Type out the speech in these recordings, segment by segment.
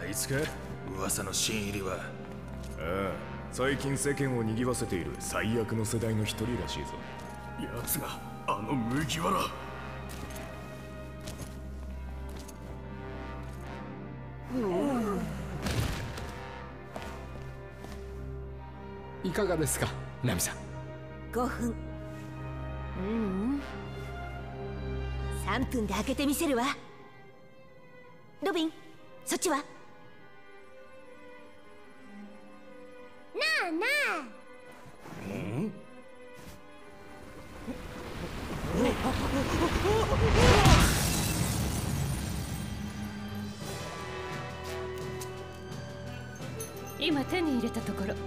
あいつか、噂の新入りは。 ああ、最近世間を賑わせている最悪の世代の一人らしいぞ。 奴があの麦わら。 いかがですか、ナミさん。 5分。3分で開けてみせるわ。ロビン、そっちは？なあなあ。 今手に入れたところ。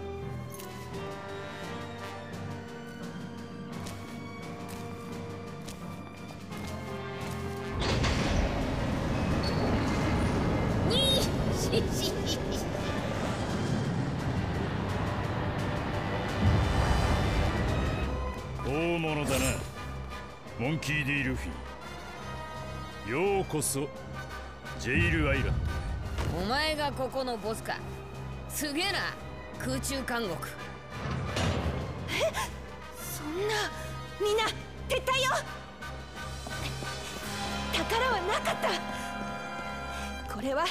大物だな、モンキー・ディ・ルフィ。ようこそジェイル・アイランド。 お前がここのボスか。すげえな、空中監獄。 そんな、みんな撤退よ。宝はなかった。これは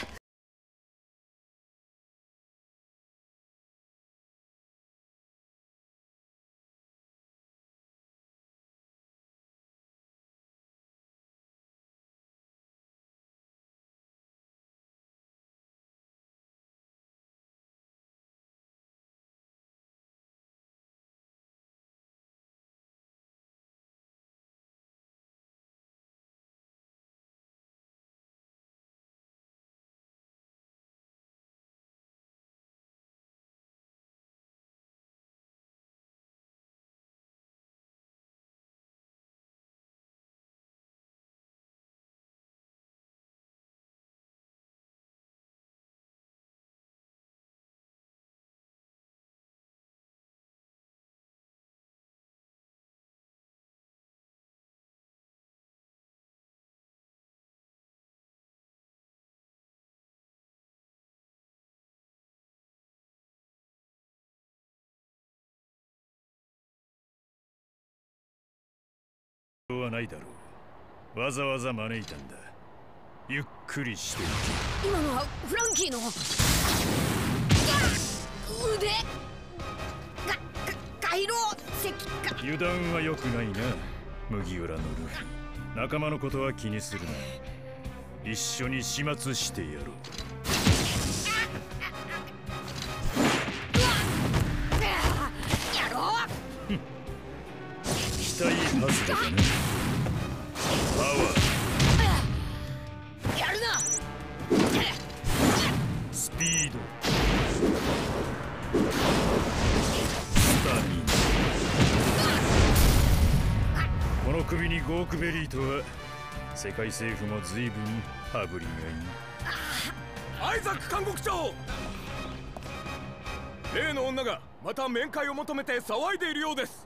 はないだろう。わざわざ招いたんだ。ゆっくりしていけ。 今のはフランキーの腕回路石化。 油断は良くないな、麦わらのルフィ。仲間のことは気にするな。一緒に始末してやろう。 やろう。 期待外れだね。パワーやるな。 スピード、スタミナ。この首にゴークベリーとは世界政府も随分羽振りがいい。 アイザック監獄長、例の女がまた面会を求めて騒いでいるようです。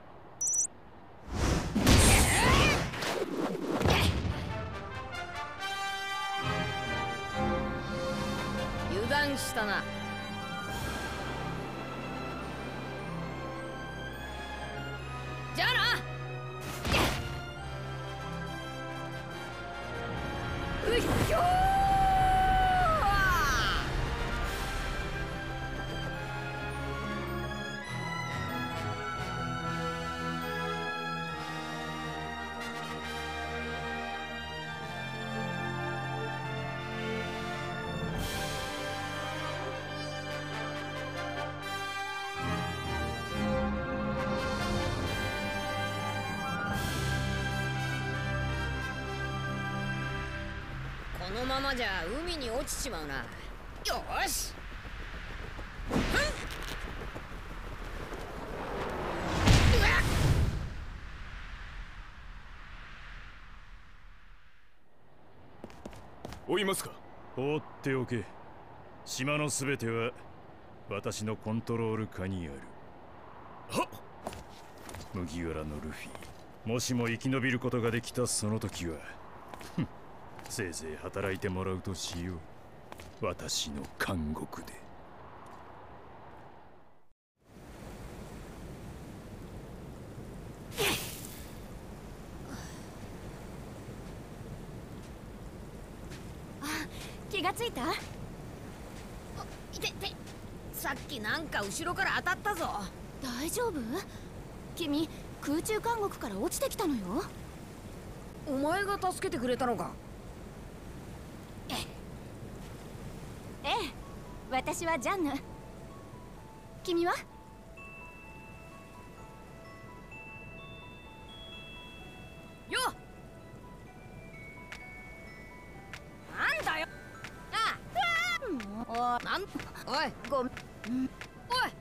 油断したな。じゃあな。うっひょー。このままじゃ海に落ちちまうな。よーし。 追いますか。 放っておけ。島のすべては私のコントロール下にある。 はっ。 麦わらのルフィ、もしも生き延びることができたその時はせいぜい働いてもらうとしよう。 私の監獄で。 気がついた？ いてて、さっきなんか後ろから当たったぞ。 大丈夫？君空中監獄から落ちてきたのよ。 お前が助けてくれたのか？ ええ、私はジャンヌ。君は？ よっ、なんだよ。ああ、おいごめん。 おい、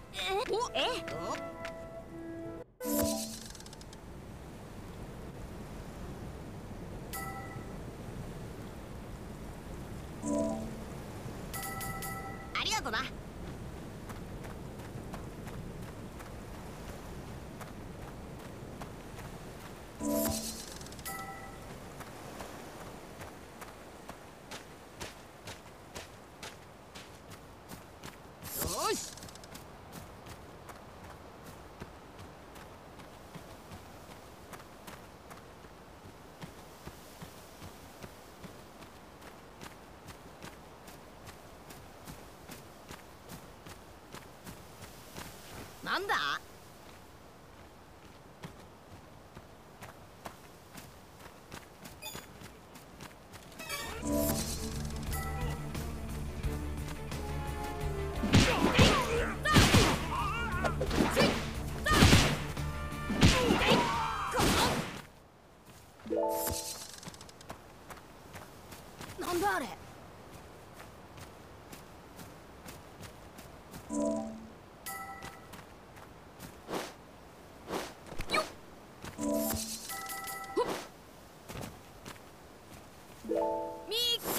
ありがとな。よし。なんだ？なんだあれ？みっけ。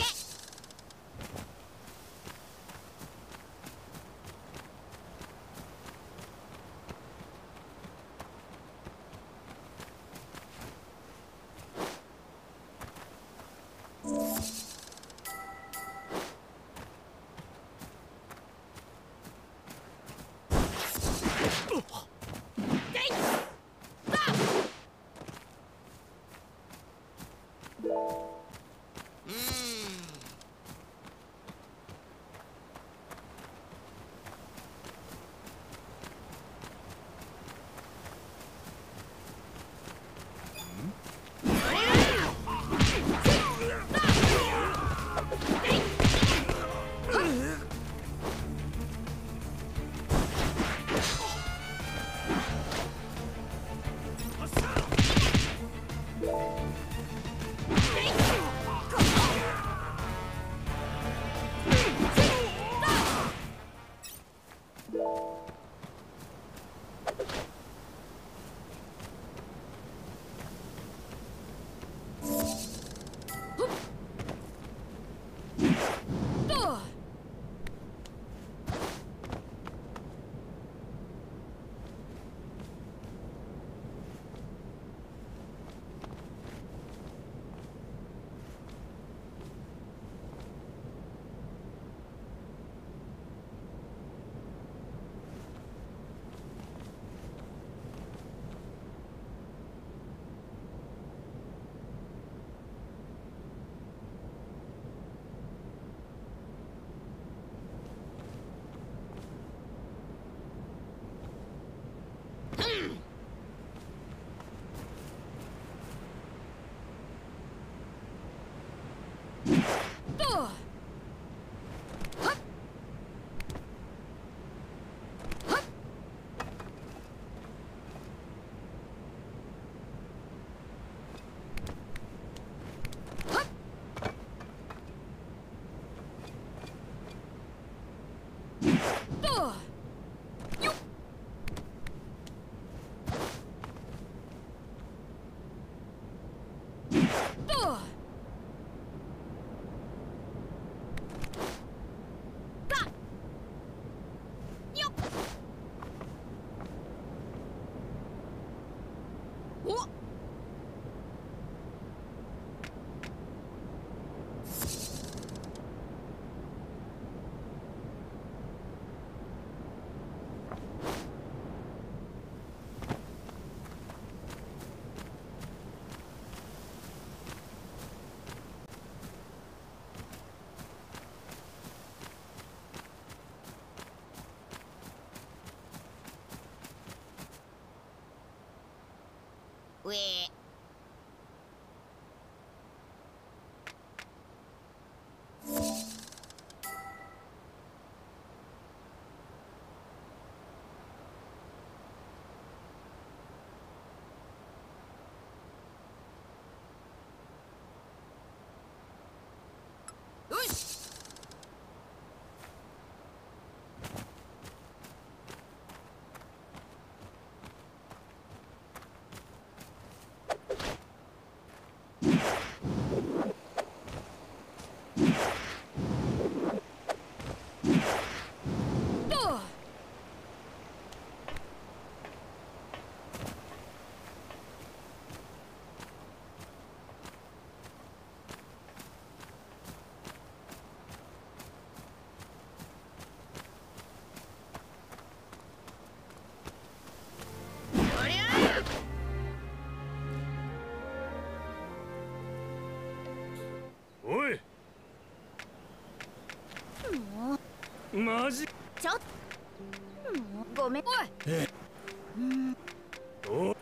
マジちょっごめん。おい。 お